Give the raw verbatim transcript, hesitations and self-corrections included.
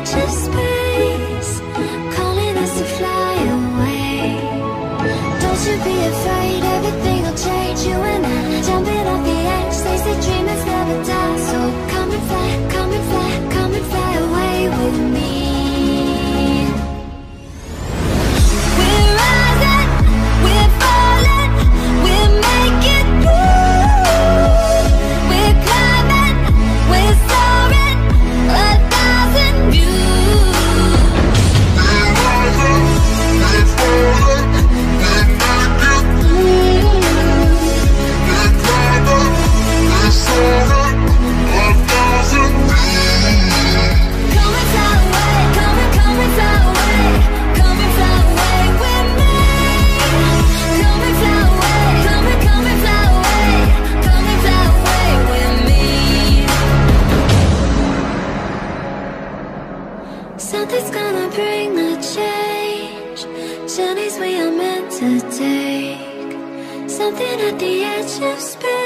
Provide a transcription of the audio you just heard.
edge of space, calling us to fly away. Don't you be afraid, everything will change. You and I, jumping off the edge. They say dreamers never die. So come and fly, come and fly, come and fly away with me. We're rising, we're falling, we're making moves. We're climbing, we're soaring, a thousand views. We're rising, we're falling, we're making moves. We're climbing, we're soaring, a thousand views. Come and fly away, come and come and fly away, come and fly away with me. Come and fly away, come and come and fly away, come and fly away with me. Something's gonna bring the change, journeys we are meant to take. Something at the edge of space.